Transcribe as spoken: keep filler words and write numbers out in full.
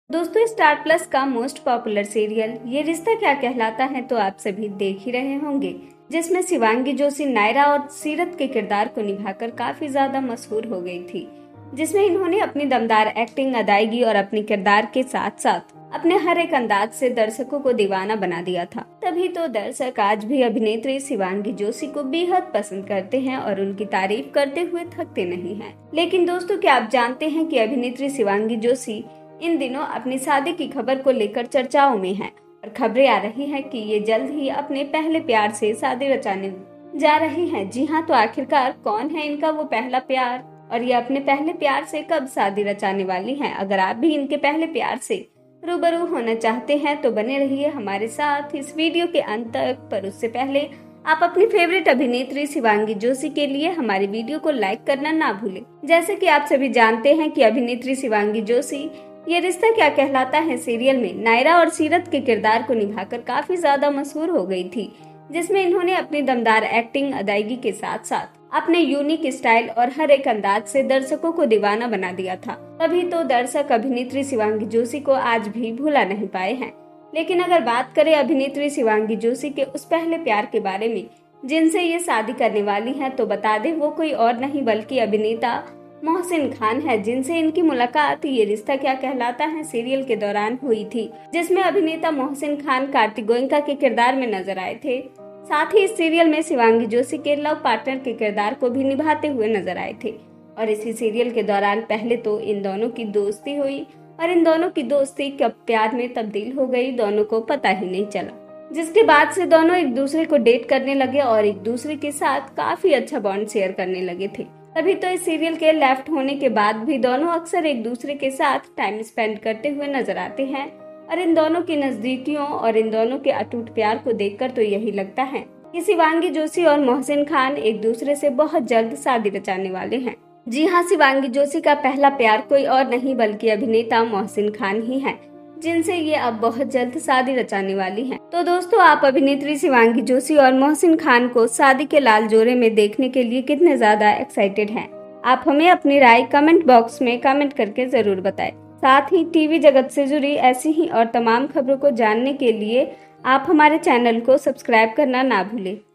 दोस्तों, Star Plus का most popular serial Yeh Rishta क्या कहलाता है तो आप सभी देख ही रहे होंगे, जिसमें शिवांगी जोशी नायरा और सीरत के किरदार को निभाकर काफी ज्यादा मशहूर हो गई थी। जिसमें इन्होंने अपनी दमदार एक्टिंग, अदायगी और अपने किरदार के साथ साथ अपने हर एक अंदाज से दर्शकों को दीवाना बना दिया था। तभी तो दर्शक आज भी अभिनेत्री शिवांगी जोशी को बेहद पसंद करते हैं और उनकी तारीफ करते हुए थकते नहीं हैं। लेकिन दोस्तों, क्या आप जानते हैं कि अभिनेत्री शिवांगी जोशी इन दिनों अपनी शादी की खबर को लेकर चर्चाओं में है और खबरें आ रही हैं कि ये जल्द ही अपने पहले प्यार से शादी रचाने जा रही हैं। जी हाँ, तो आखिरकार कौन है इनका वो पहला प्यार और ये अपने पहले प्यार से कब शादी रचाने वाली हैं? अगर आप भी इनके पहले प्यार से रूबरू होना चाहते हैं तो बने रहिए हमारे साथ इस वीडियो के अंत तक। पर उससे पहले आप अपनी फेवरेट अभिनेत्री शिवांगी जोशी के लिए हमारी वीडियो को लाइक करना ना भूलें। जैसे कि आप सभी जानते हैं कि अभिनेत्री शिवांगी जोशी ये रिश्ता क्या कहलाता है सीरियल में नायरा और सीरत के किरदार को निभाकर काफी ज्यादा मशहूर हो गई थी, जिसमें इन्होंने अपनी दमदार एक्टिंग, अदायगी के साथ साथ अपने यूनिक स्टाइल और हर एक अंदाज से दर्शकों को दीवाना बना दिया था। तभी तो दर्शक अभिनेत्री शिवांगी जोशी को आज भी भुला नहीं पाए हैं। लेकिन अगर बात करें अभिनेत्री शिवांगी जोशी के उस पहले प्यार के बारे में जिनसे ये शादी करने वाली हैं, तो बता दें वो कोई और नहीं बल्कि अभिनेता मोहसिन खान है, जिनसे इनकी मुलाकात ये रिश्ता क्या कहलाता है सीरियल के दौरान हुई थी, जिसमें अभिनेता मोहसिन खान कार्तिक गोयनका के किरदार में नजर आए थे। साथ ही इस सीरियल में शिवांगी जोशी के लव पार्टनर के किरदार को भी निभाते हुए नजर आए थे। और इसी सीरियल के दौरान पहले तो इन दोनों की दोस्ती हुई और इन दोनों की दोस्ती कब प्यार में तब्दील हो गई दोनों को पता ही नहीं चला, जिसके बाद से दोनों एक दूसरे को डेट करने लगे और एक दूसरे के साथ काफी अच्छा बॉन्ड शेयर करने लगे थे। तभी तो इस सीरियल के लेफ्ट होने के बाद भी दोनों अक्सर एक दूसरे के साथ टाइम स्पेंड करते हुए नजर आते हैं। और इन दोनों की नजदीकियों और इन दोनों के अटूट प्यार को देखकर तो यही लगता है कि शिवांगी जोशी और मोहसिन खान एक दूसरे से बहुत जल्द शादी रचाने वाले हैं। जी हाँ, शिवांगी जोशी का पहला प्यार कोई और नहीं बल्कि अभिनेता मोहसिन खान ही है, जिनसे ये अब बहुत जल्द शादी रचाने वाली हैं। तो दोस्तों, आप अभिनेत्री शिवांगी जोशी और मोहसिन खान को शादी के लाल जोड़े में देखने के लिए कितने ज्यादा एक्साइटेड हैं? आप हमें अपनी राय कमेंट बॉक्स में कमेंट करके जरूर बताएं। साथ ही टीवी जगत से जुड़ी ऐसी ही और तमाम खबरों को जानने के लिए आप हमारे चैनल को सब्सक्राइब करना ना भूलें।